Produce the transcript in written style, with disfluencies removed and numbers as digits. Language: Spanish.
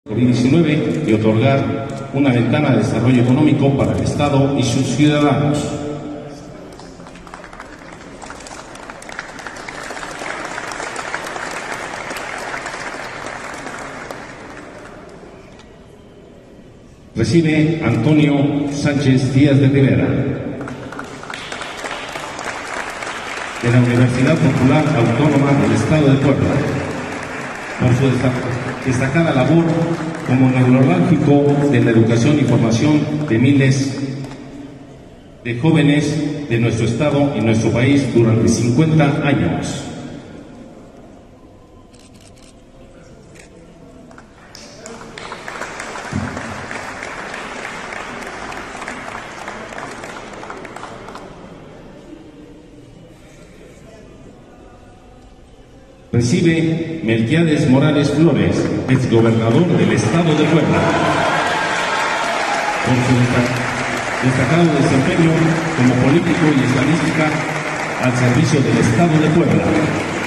COVID-19 y otorgar una ventana de desarrollo económico para el Estado y sus ciudadanos. Recibe Antonio Sánchez Díaz de Rivera, de la Universidad Popular Autónoma del Estado de Puebla, por su destacada labor como neurálgico de la educación y formación de miles de jóvenes de nuestro Estado y nuestro país durante 50 años. Recibe Melquiades Morales Flores, exgobernador del Estado de Puebla, por su destacado desempeño como político y estadística al servicio del Estado de Puebla.